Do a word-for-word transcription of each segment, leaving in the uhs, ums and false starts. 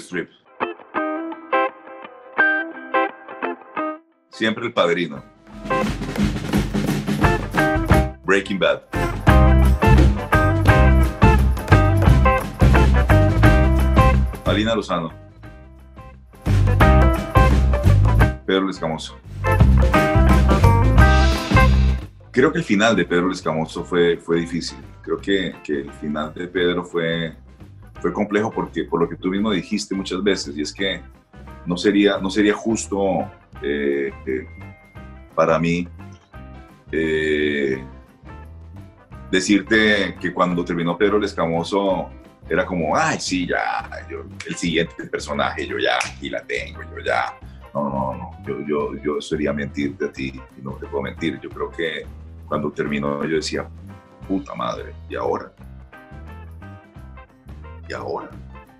Streep. Siempre El Padrino. Breaking Bad. Alina Lozano. Pedro el Escamoso. Creo que el final de Pedro el Escamoso fue, fue difícil. Creo que, que el final de Pedro fue, fue complejo porque, por lo que tú mismo dijiste muchas veces, y es que no sería, no sería justo eh, eh, para mí eh, decirte que cuando terminó Pedro el Escamoso era como, ay, sí, ya, yo, el siguiente personaje, yo ya, aquí la tengo, yo ya. No, no, no, yo, yo, yo sería mentirte a ti, y no te puedo mentir. Yo creo que cuando terminó yo decía, puta madre, ¿y ahora? ¿Y ahora?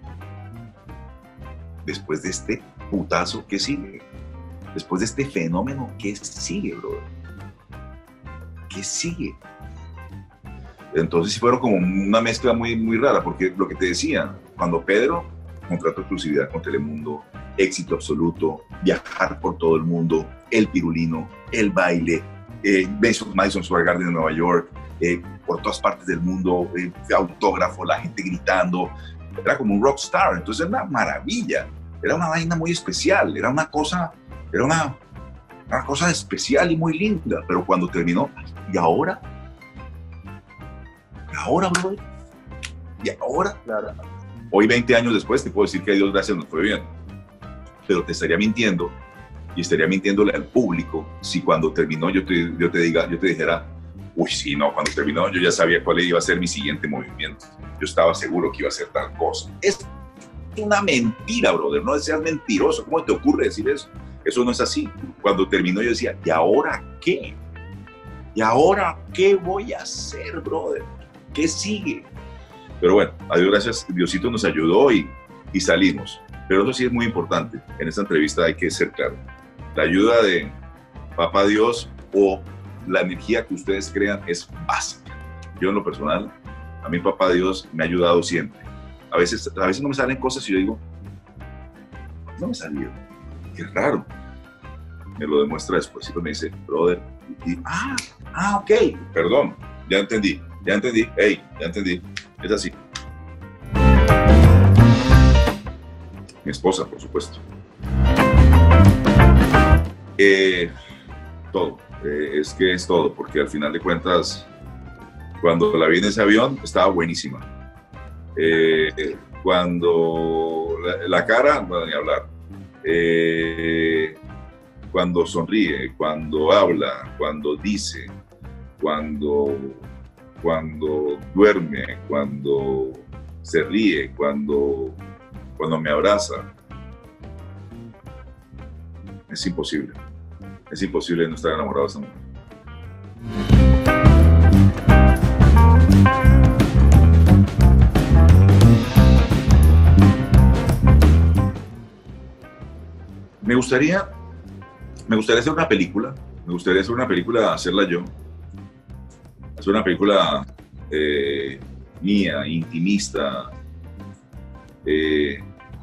Después de este putazo, ¿qué sigue? Después de este fenómeno, ¿qué sigue, brother? ¿Qué sigue? Entonces fueron como una mezcla muy, muy rara, porque lo que te decía, cuando Pedro contrato exclusividad con Telemundo, éxito absoluto, viajar por todo el mundo, el pirulino, el baile, eh, Madison Square Garden en Nueva York, eh, por todas partes del mundo, eh, autógrafo, la gente gritando, era como un rockstar, entonces era una maravilla, era una vaina muy especial, era una cosa, era una, una cosa especial y muy linda, pero cuando terminó, ¿y ahora? ¿Y ahora, bro? ¿Y ahora? Claro. Hoy, veinte años después, te puedo decir que a Dios gracias nos fue bien, pero te estaría mintiendo y estaría mintiéndole al público si cuando terminó yo te, yo te, diga, yo te dijera, uy, sí, no, cuando terminó yo ya sabía cuál iba a ser mi siguiente movimiento. Yo estaba seguro que iba a ser tal cosa. Es una mentira, brother, no seas mentiroso. ¿Cómo te ocurre decir eso? Eso no es así. Cuando terminó yo decía, ¿y ahora qué? ¿Y ahora qué voy a hacer, brother? ¿Qué sigue? Pero bueno, a Dios gracias, Diosito nos ayudó y, y salimos. Pero eso sí es muy importante. En esta entrevista hay que ser claro. La ayuda de Papá Dios o la energía que ustedes crean es básica. Yo en lo personal, a mí Papá Dios me ha ayudado siempre. A veces, a veces no me salen cosas y yo digo, no me salieron. Qué raro. Me lo demuestra después y me dice, brother, y, y, ah, ah, ok, perdón, ya entendí, ya entendí, hey, ya entendí. Es así. Mi esposa, por supuesto. Eh, todo. Eh, es que es todo, porque al final de cuentas, cuando la vi en ese avión, estaba buenísima. Eh, cuando la, la cara, no puedo ni hablar. Eh, cuando sonríe, cuando habla, cuando dice, cuando... cuando duerme, cuando se ríe, cuando, cuando me abraza. Es imposible. Es imposible no estar enamorado de esa mujer. Me gustaría, me gustaría hacer una película. Me gustaría hacer una película, hacerla yo. Es una película eh, mía, intimista. Eh,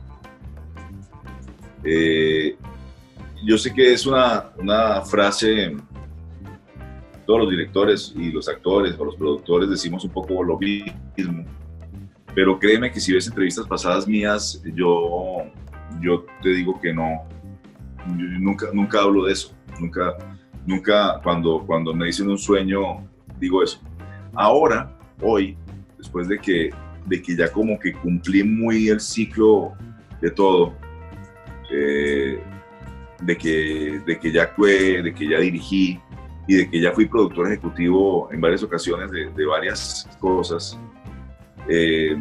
eh, yo sé que es una, una frase, todos los directores y los actores o los productores decimos un poco lo mismo, pero créeme que si ves entrevistas pasadas mías, yo, yo te digo que no, yo nunca, nunca hablo de eso, nunca, nunca cuando, cuando me dicen un sueño, digo eso. Ahora, hoy, después de que, de que ya como que cumplí muy el ciclo de todo, eh, de, que, de que ya actué, de que ya dirigí y de que ya fui productor ejecutivo en varias ocasiones de, de varias cosas, eh,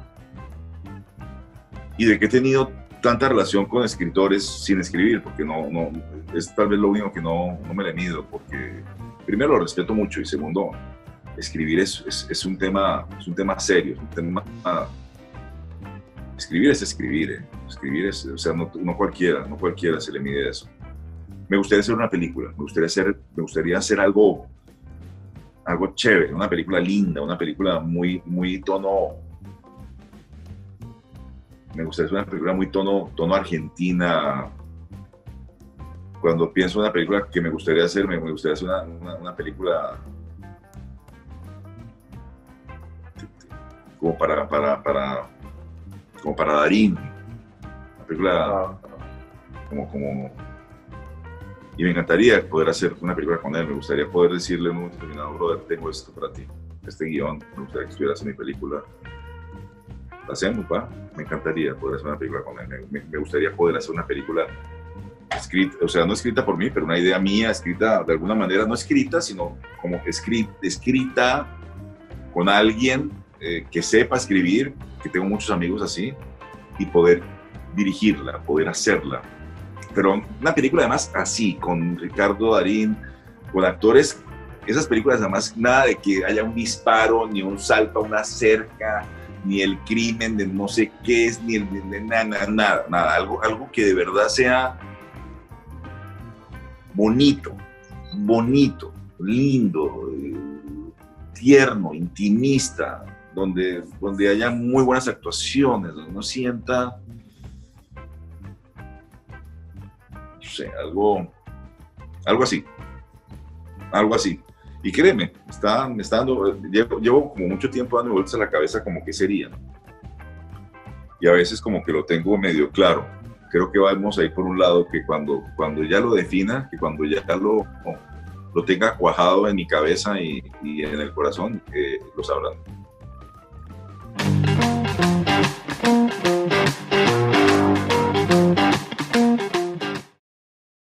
y de que he tenido tanta relación con escritores sin escribir, porque no, no, es tal vez lo único que no, no me le mido, porque primero lo respeto mucho y segundo, escribir es, es, es, un, tema, es un tema serio, es un tema... Escribir es escribir, ¿eh? Escribir es, o sea, no, no cualquiera, no cualquiera se le mide eso. Me gustaría hacer una película, me gustaría hacer, me gustaría hacer algo, algo chévere, una película linda, una película muy, muy tono, me gustaría hacer una película muy tono, tono argentina. Cuando pienso en una película que me gustaría hacer, me, me gustaría hacer una, una, una película como para, para, para, como para Darín, una película como, como, y me encantaría poder hacer una película con él, me gustaría poder decirle en un momento determinado, brother, tengo esto para ti, este guión, me gustaría que estuvieras en mi película, ¿la hacemos, pa? Me encantaría poder hacer una película con él, me, me gustaría poder hacer una película escrita, o sea, no escrita por mí, pero una idea mía, escrita de alguna manera, no escrita, sino como escrita, escrita con alguien eh, que sepa escribir, que tengo muchos amigos así, y poder dirigirla, poder hacerla. Pero una película además así, con Ricardo Darín, con actores, esas películas además, nada de que haya un disparo, ni un salto a una cerca, ni el crimen de no sé qué es, ni el de, de nada, nada, nada, algo, algo que de verdad sea bonito, bonito, lindo, eh, tierno, intimista, donde, donde haya muy buenas actuaciones, donde uno sienta, no sé, algo, algo así, algo así. Y créeme, está, me está dando, llevo, llevo como mucho tiempo dando vueltas a la cabeza como qué sería. Y a veces como que lo tengo medio claro. Creo que vamos a ir por un lado que cuando, cuando ya lo defina, que cuando ya lo, lo tenga cuajado en mi cabeza y, y en el corazón, eh, lo sabrán.